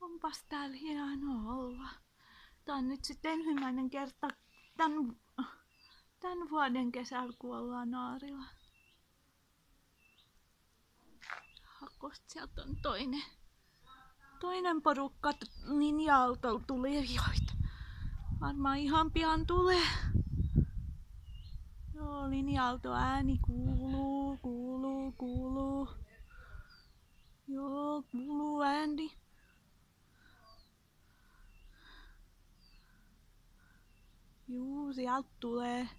Onpas täällä hienoa olla. Tää on nyt sitten ensimmäinen kerta tän vuoden kesällä, kun ollaan Naarilla. Hakosta sieltä on toinen porukka linja-autolla tulijoita. Varmaan ihan pian tulee. Joo, linja-auto ääni kuuluu. Joo, kuuluu ääni. Juu, sieltä tulee.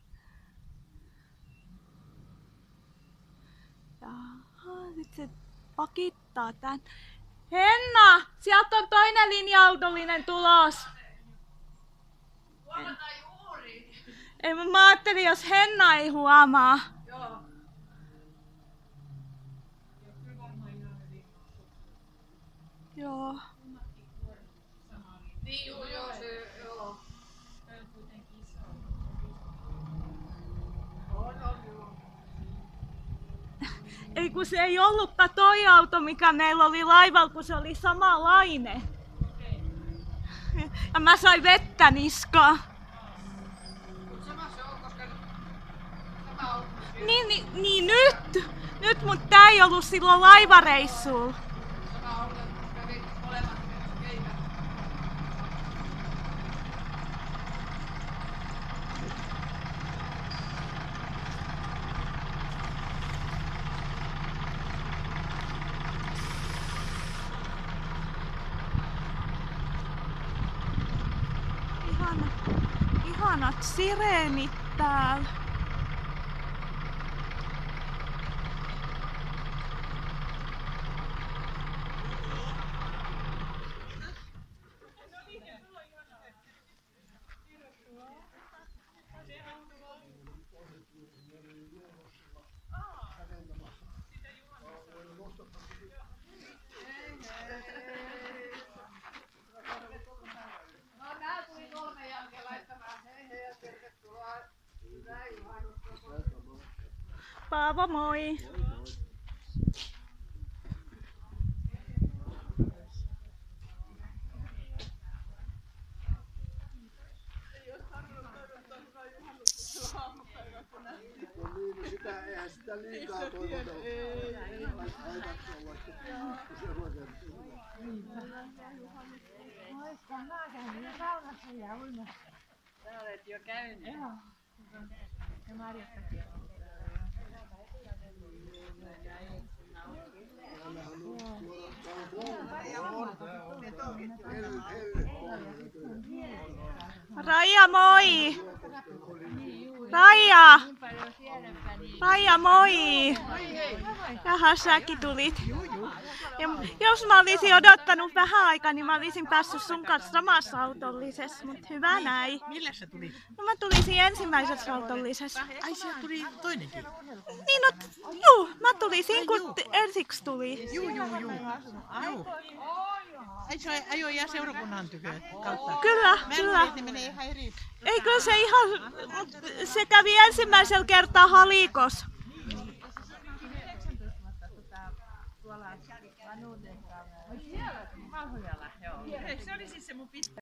Jaha, sit se pakittaa tän. Henna! Sieltä on toinen linja-autollinen tulos. Huomataan juuri. Ei, mä ajattelin, jos Henna ei huomaa. Joo. Joo. Niin, joo, se, joo. Ei kun se ei ollutkaan toi auto, mikä meillä oli laivalla, kun se oli samanlainen. Ja mä sain vettä niskaan. Mut sama se on, koska sama auto. Niin nyt, mutta tää ei ollut silloin laivareissulla. Sama auto, kävi molemmat keikat. Ihanat sireenit täällä. No nää tuli 3 jälkeen laittamaan. Hei ja tervetuloa. Hyvää juhannusta. Paavo, moi! Eihän sitä liikaa toivota. Muistan, mä kävin jo saunassa ja uimassa. Sä olet jo käynyt. Joo. Ja Marjastakin on. Raija, moi! Raija! Raija, moi! Jaha, säkin tulit. Ja jos mä olisin odottanut vähän aikaa, niin mä olisin päässyt sun kanssa samassa autollisessa, mutta hyvä näin. Millä sä tulit? No mä tulisin ensimmäisessä autollisessa. Ai sieltä tuli toinenkin. Niin, no, juu, mä tulisin kun ensiksi tuli. Juu. Ai se ajoi ihan seurakunnan tykö kautta? Kyllä. Ne menee ihan eri. Eikö se ihan, se kävi ensimmäisellä kertaa Halikos. Tuolla Vanuuden kautta. Siellä Valhojalla, joo. Se oli siis se mun pitkä.